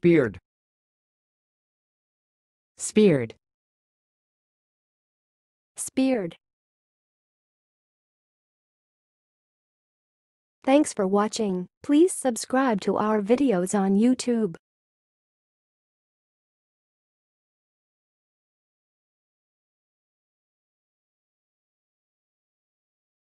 Speared. Speared. Speared. Thanks for watching. Please subscribe to our videos on YouTube.